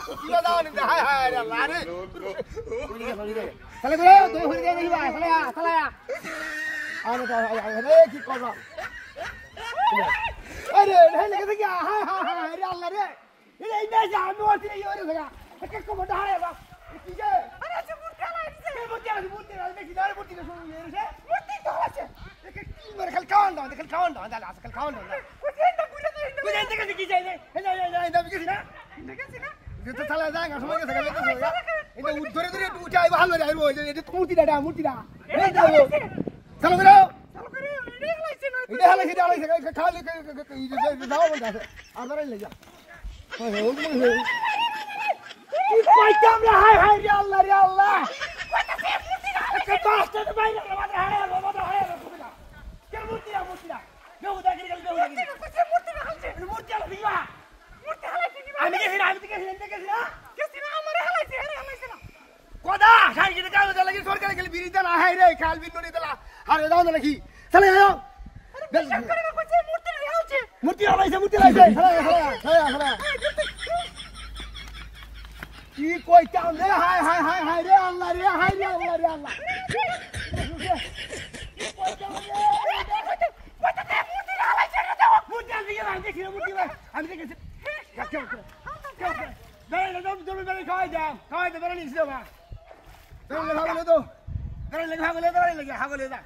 কিবা দাও নি হায় হায় রে আল্লাহ রে চলে গো তুই হরি দেই ভাই চলে আরে তো আরে কি করবা আরে হে লেগে গিয়া হায় হায় রে আল্লাহ রে এই না যা আমি ওটি এই রে লাগা কে কো বড় হারে বা কি যে আরে আছে মূর্তি লাগাইছে মূর্তি দেখি দাঁড়ে মূর্তি শুন রে মূর্তি তো আছে কে কি মার খাল খাওয়ান দাও দাঁড়া আজকাল খাওয়ান দাও বুঝে দেখে কি যাই এই দাবি কিছু না দেখেছি না যেতে চালা যায় না সময় গেছে এটা ধরে ধরে উঠে আইবা ভালো রে আইবো এটা মূর্তিটা এই দাও চলো করো এটা হালাইছে খালি দাও বলতে আছে আর ধরে লই যা কি কইতাম রে হায় হায় রে আল্লাহ কইতাছে মূর্তিটা একটা বাস্টার বাইরে মাথা হারে মূর্তিটা কে মূর্তিটা বেহুদা গিরি কইছে মূর্তিটা হালছে মূর্তি হালা দিবা মূর্তি হালাইছে দিবা আমি দেখি না আমারে হালাইছে না কোদা খাই গিয়ে কাজ লাগি সরকার গেল বিড়ি দেলা হায় রে খাল বিন্দুনি দেলা আরে দাও না নাকি চলে যাও বিশ্বাস করে না কইছে মূর্তি হালাইছে হলা কি কইতাম রে হায় রে আল্লাহ রে আল্লাহ আমি দেখেছি খাওয়াই দাও ধরে নিয়েছিল হাগলে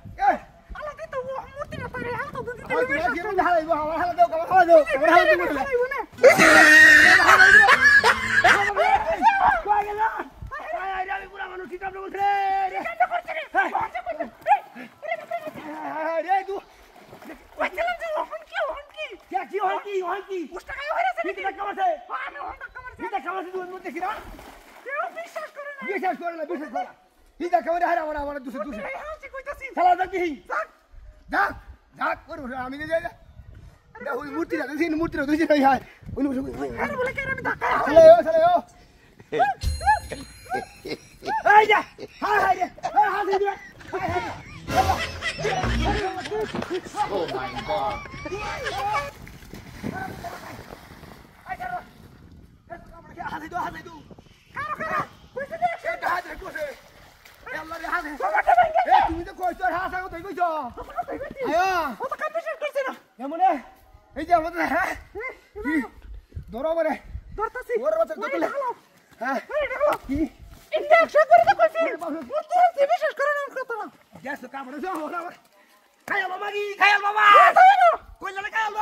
বিশ্বাস করে না হিদা খাবারে হারা আমার দুসে সালা দেখি যা করব আমি যাই না ওই মূর্তিটা দুসে ভাই হায় ওই আরে বলে কেন আমি ধাক্কা চলে ও এই যা হায় রে হায় দিবা Oh my god তুমি তো কইছো হাসা কই কইছো আয়া ও তো কাম বিশ্বাস করছ না এমনে এই যে আমাদের হ্যাঁ কি ধরো মরে ধরতাছি ওর বাচ্চা কতলে হ্যাঁ কি ইনজেকশন করে তো কইছি তুই বিশ্বাস করে না কত না গ্যাস কাম করে যাও ওরা খায়াল মামা কইলা না খায়াল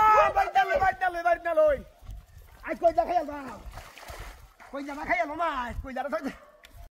বাড়ি ডাল লই আজ কই যা খায়াল মামা কই যা খায়াল মামা কই যা